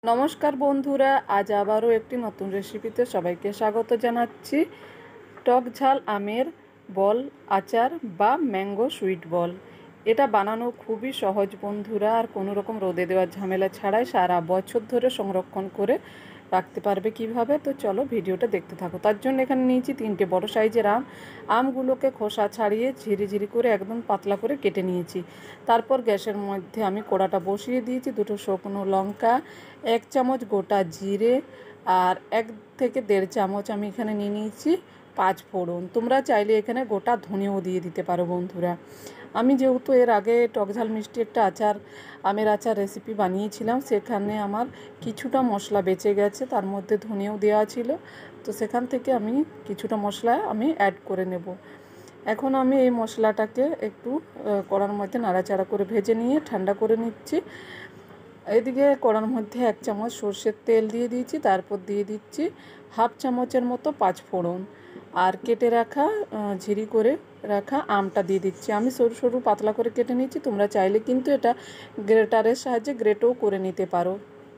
নমস্কার বন্ধুরা, আজ আবারও একটি নতুন রেসিপিতে সবাইকে স্বাগত জানাচ্ছি। টক ঝাল আমের বল আচার বা ম্যাঙ্গো সুইট বল। এটা বানানো খুবই সহজ বন্ধুরা, আর কোনো রকম রোদে দেওয়ার ঝামেলা ছাড়াই সারা বছর ধরে সংরক্ষণ করে রাখতে পারবে কিভাবে। তো চলো ভিডিওটা দেখতে থাকো। তার জন্য এখানে নিয়েছি 3টে বড় সাইজের আমগুলোকে খোসা ছাড়িয়ে ঝিরি করে একদম পাতলা করে কেটে নিয়েছি। তারপর গ্যাসের মধ্যে আমি কড়াটা বসিয়ে দিয়েছি। 2টো শুকনো লঙ্কা, 1 চামচ গোটা জিরে আর 1 থেকে 1.5 চামচ আমি এখানে নিয়ে নিয়েছি 5 ফোড়ন। তোমরা চাইলে এখানে গোটা ধনেও দিয়ে দিতে পারো বন্ধুরা। আমি যেহেতু এর আগে টকঝাল মিষ্টি একটা আমের আচার রেসিপি বানিয়েছিলাম, সেখানে আমার কিছুটা মশলা বেঁচে গেছে, তার মধ্যে ধনেও দেওয়া ছিল, তো সেখান থেকে আমি কিছুটা মশলা অ্যাড করে নেব। এখন আমি এই মশলাটাকে একটু কড়ার মধ্যে নাড়াচাড়া করে ভেজে নিয়ে ঠান্ডা করে নিচ্ছি। এদিকে কড়ার মধ্যে 1 চামচ সর্ষের তেল দিয়ে দিয়েছি, তারপর দিয়ে দিচ্ছি 1/2 চামচের মতো 5 ফোড়ন, আর কেটে রাখা ঝিরি করে রাখা আমটা দিয়ে দিচ্ছি। আমি সরু সরু পাতলা করে কেটে নিচ্ছি, তোমরা চাইলে কিন্তু এটা গ্রেটারের সাহায্যে গ্রেটও করে নিতে পারো।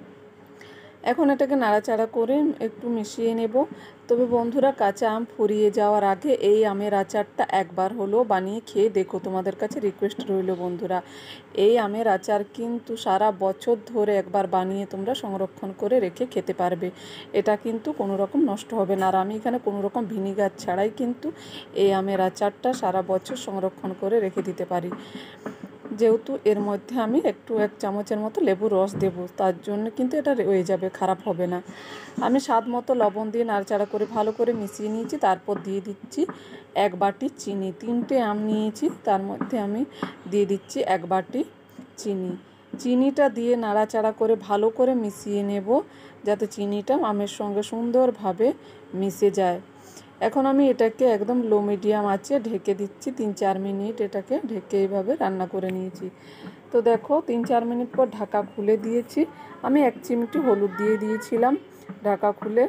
এখন এটাকে নাড়াচাড়া করে একটু মিশিয়ে নেব। তবে বন্ধুরা, কাঁচা আম ফুরিয়ে যাওয়ার আগে এই আমের আচারটা একবার হলেও বানিয়ে খেয়ে দেখো, তোমাদের কাছে রিকোয়েস্ট রইল বন্ধুরা। এই আমের আচার কিন্তু সারা বছর ধরে একবার বানিয়ে তোমরা সংরক্ষণ করে রেখে খেতে পারবে। এটা কিন্তু কোনো রকম নষ্ট হবে না। আর আমি এখানে কোনো রকম ভিনিগার ছাড়াই কিন্তু এই আমের আচারটা সারা বছর সংরক্ষণ করে রেখে দিতে পারি। যেহেতু এর মধ্যে আমি একটু 1 চামচের মতো লেবুর রস দেব, তার জন্য কিন্তু এটা রয়ে যাবে, খারাপ হবে না। আমি স্বাদ মতো লবণ দিয়ে নাড়াচাড়া করে ভালো করে মিশিয়ে নিয়েছি। তারপর দিয়ে দিচ্ছি 1 বাটি চিনি। 3টে আম নিয়েছি, তার মধ্যে আমি দিয়ে দিচ্ছি 1 বাটি চিনি। চিনিটা দিয়ে নাড়াচাড়া করে ভালো করে মিশিয়ে নেব, যাতে চিনিটা আমের সঙ্গে সুন্দরভাবে মিশে যায়। এখন আমি এটাকে একদম লো মিডিয়াম আঁচে ঢেকে দিচ্ছি। 3-4 মিনিট এটাকে ঢেকে এইভাবে রান্না করে নিয়েছি। তো দেখো, 3-4 মিনিট পর ঢাকা খুলে দিয়েছি। আমি 1 চিমটি হলুদ দিয়ে দিয়েছিলাম ঢাকা খুলে।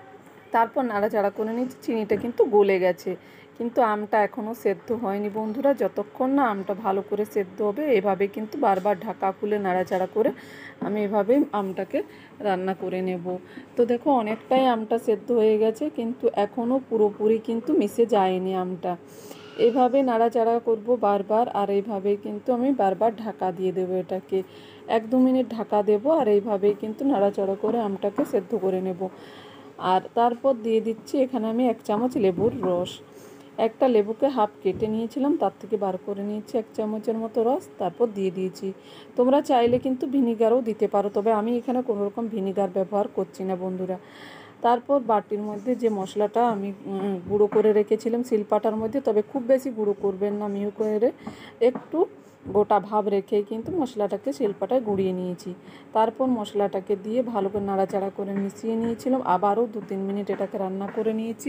তারপর নাড়াচাড়া করে নিয়েছি। চিনিটা কিন্তু গলে গেছে, কিন্তু আমটা এখনও সেদ্ধ হয়নি বন্ধুরা। যতক্ষণ না আমটা ভালো করে সেদ্ধ হবে, এভাবে কিন্তু বারবার ঢাকা খুলে নাড়াচাড়া করে আমি এভাবে আমটাকে রান্না করে নেব। তো দেখো, অনেকটাই আমটা সেদ্ধ হয়ে গেছে, কিন্তু এখনও পুরোপুরি কিন্তু মিশে যায়নি আমটা। এইভাবে নাড়াচাড়া করব বারবার, আর এইভাবেই কিন্তু আমি বারবার ঢাকা দিয়ে দেবো। এটাকে 1-2 মিনিট ঢাকা দেবো, আর এইভাবেই কিন্তু নাড়াচাড়া করে আমটাকে সেদ্ধ করে নেব। আর তারপর দিয়ে দিচ্ছি এখানে আমি 1 চামচ লেবুর রস। একটা লেবুকে হাফ কেটে নিয়েছিলাম, তার থেকে বার করে নিয়েছি 1 চামচের মতো রস, তারপর দিয়ে দিয়েছি। তোমরা চাইলে কিন্তু ভিনিগারও দিতে পারো, তবে আমি এখানে কোনো রকম ভিনিগার ব্যবহার করছি না বন্ধুরা। তারপর বাটির মধ্যে যে মশলাটা আমি গুঁড়ো করে রেখেছিলাম শিলপাটার মধ্যে, তবে খুব বেশি গুঁড়ো করবেন না, মিহি করে একটু গোটা ভাব রেখেই কিন্তু মশলাটাকে শিলপাটায় গুঁড়িয়ে নিয়েছি। তারপর মশলাটাকে দিয়ে ভালো করে নাড়াচাড়া করে মিশিয়ে নিয়েছিলাম। আবারও 2-3 মিনিট এটাকে রান্না করে নিয়েছি।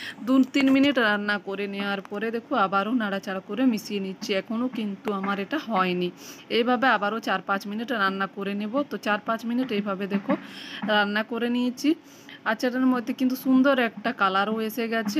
2-3 মিনিট রান্না করে নেওয়ার পরে দেখো, আবারও নাড়াচাড়া করে মিশিয়ে নিচ্ছি। এখনও কিন্তু আমার এটা হয়নি। এইভাবে আবারও 4-5 মিনিট রান্না করে নেব। তো 4-5 মিনিট এইভাবে দেখো রান্না করে নিয়েছি। আচারের মধ্যে কিন্তু সুন্দর একটা কালারও এসে গেছে।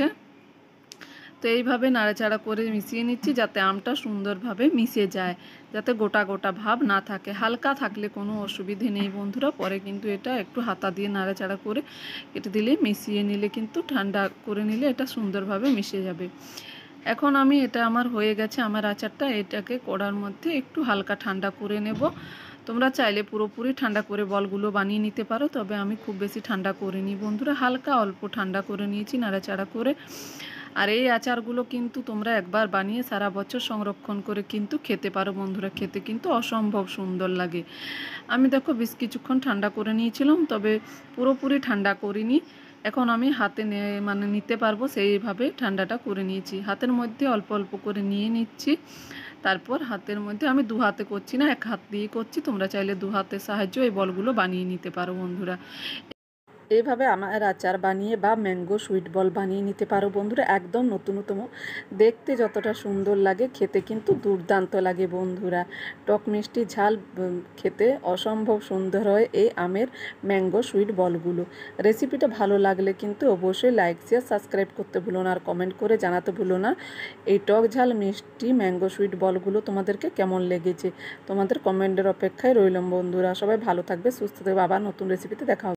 তো এইভাবে নাড়াচাড়া করে মিশিয়ে নিচ্ছি, যাতে আমটা সুন্দরভাবে মিশে যায়, যাতে গোটা গোটা ভাব না থাকে। হালকা থাকলে কোনো অসুবিধে নেই বন্ধুরা। পরে কিন্তু এটা একটু হাতা দিয়ে নাড়াচাড়া করে কেটে দিলে, মিশিয়ে নিলে কিন্তু ঠান্ডা করে নিলে এটা সুন্দরভাবে মিশে যাবে। এখন আমি এটা আমার হয়ে গেছে আমার আচারটা। এটাকে কড়ার মধ্যে একটু হালকা ঠান্ডা করে নেব। তোমরা চাইলে পুরোপুরি ঠান্ডা করে বলগুলো বানিয়ে নিতে পারো, তবে আমি খুব বেশি ঠান্ডা করিনি বন্ধুরা, হালকা অল্প ঠান্ডা করে নিয়েছি নাড়াচাড়া করে। আর এই আচারগুলো কিন্তু তোমরা একবার বানিয়ে সারা বছর সংরক্ষণ করে কিন্তু খেতে পারো বন্ধুরা। খেতে কিন্তু অসম্ভব সুন্দর লাগে। আমি দেখো বেশ কিছুক্ষণ ঠান্ডা করে নিয়েছিলাম, তবে পুরোপুরি ঠান্ডা করিনি। এখন আমি হাতে নিতে পারবো, সেইভাবে ঠান্ডাটা করে নিয়েছি। হাতের মধ্যে অল্প অল্প করে নিয়ে নিচ্ছি। তারপর হাতের মধ্যে আমি 2 হাতে করছি না, 1 হাত দিয়ে করছি। তোমরা চাইলে 2 হাতের সাহায্যে এই বলগুলো বানিয়ে নিতে পারো বন্ধুরা। এইভাবে আমার আচার বানিয়ে বা ম্যাঙ্গো সুইট বল বানিয়ে নিতে পারো বন্ধুরা, একদম নতুনতম, দেখতে যতটা সুন্দর লাগে খেতে কিন্তু দুর্দান্ত লাগে বন্ধুরা। টক মিষ্টি ঝাল খেতে অসম্ভব সুন্দর হয় এই আমের ম্যাঙ্গো সুইট বলগুলো। রেসিপিটা ভালো লাগলে কিন্তু অবশ্যই লাইক শেয়ার সাবস্ক্রাইব করতে ভুলো না, আর কমেন্ট করে জানাতে ভুলো না এই টক ঝাল মিষ্টি ম্যাঙ্গো সুইট বলগুলো তোমাদেরকে কেমন লেগেছে। তোমাদের কমেন্টের অপেক্ষায় রইলাম বন্ধুরা। সবাই ভালো থাকবে, সুস্থ থাকবে, আবার নতুন রেসিপিতে দেখা হবে।